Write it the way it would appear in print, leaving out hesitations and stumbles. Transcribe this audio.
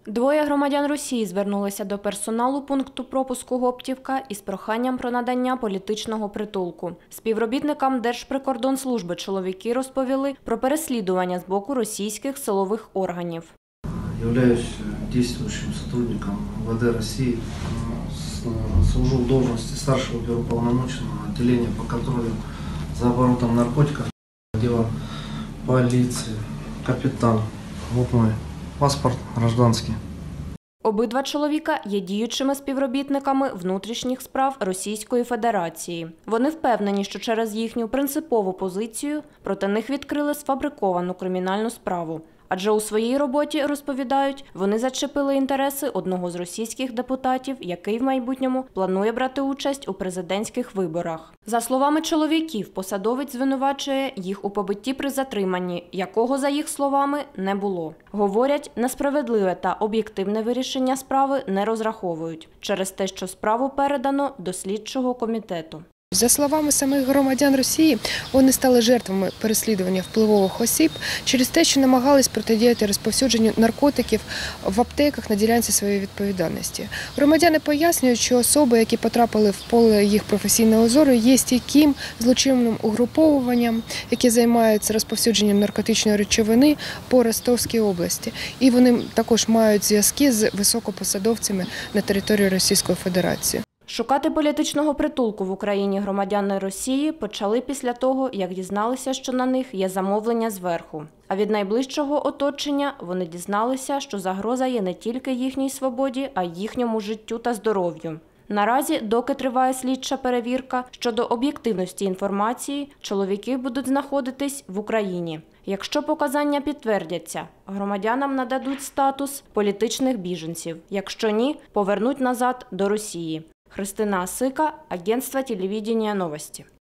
Двоє громадян Росії звернулися до персоналу пункту пропуску Гоптівка із проханням про надання політичного притулку. Співробітникам Держприкордонслужби чоловіки розповіли про переслідування з боку російських силових органів. Являюсь действующим сотрудником МВД России, служу в должности старшего оперуполномоченного отделения по контролю за оборотом наркотиков. Дело полиции, капитан, вот мой паспорт гражданский. Обидва чоловіка є діючими співробітниками внутрішніх справ Російської Федерації. Вони впевнені, що через їхню принципову позицію проти них відкрили сфабриковану кримінальну справу. Адже у своїй роботі, розповідають, вони зачепили інтереси одного з російських депутатів, який в майбутньому планує брати участь у президентських виборах. За словами чоловіків, посадовець звинувачує їх у побитті при затриманні, якого, за їх словами, не було. Говорять, на справедливе та об'єктивне вирішення справи не розраховують, через те, що справу передано до слідчого комітету. За словами самих громадян Росії, вони стали жертвами переслідування впливових осіб через те, що намагались протидіяти розповсюдженню наркотиків в аптеках на ділянці своєї відповідальності. Громадяни пояснюють, що особи, які потрапили в поле їх професійного зору, є стійким злочинним угруповуванням, яке займається розповсюдженням наркотичної речовини по Ростовській області. І вони також мають зв'язки з високопосадовцями на території Російської Федерації. Шукати політичного притулку в Україні громадяни Росії почали після того, як дізналися, що на них є замовлення зверху. А від найближчого оточення вони дізналися, що загроза є не тільки їхній свободі, а й їхньому життю та здоров'ю. Наразі, доки триває слідча перевірка щодо об'єктивності інформації, чоловіки будуть знаходитись в Україні. Якщо показання підтвердяться, громадянам нададуть статус політичних біженців. Якщо ні, повернуть назад до Росії. Христина Асика, агентство телевидения «Новости».